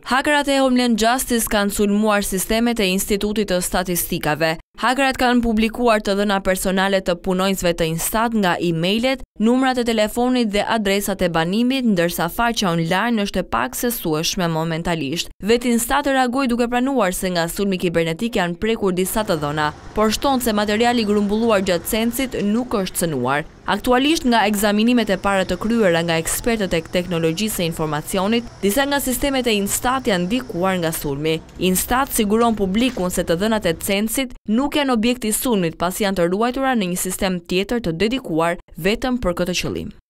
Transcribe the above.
Hakerat e Homeland Justice kanë sulmuar sistemet e Institutit të Statistikave. Hakerat kanë publikuar të dhëna personale të punonjësve të Instat nga emailët, numrat e telefonit dhe adresat e banimit, ndërsa faqja online është e paksesueshme momentalisht. Vetë Instat reagoi duke pranuar se nga sulmi kibernetik janë prekur disa të dhëna, por shton se materiali grumbulluar gjatë censit nuk është cënuar. Aktualisht nga ekzaminimet e para të kryera nga ekspertët e teknologjisë së informacionit, disa nga sistemet e Instat janë ndikuar nga sulmi. Instat siguron publikun se të dhënat e censit nuk janë objekti i sulmit, pasi janë të ruajtura në një sistem tjetër të dedikuar vetëm për këtë qëllim.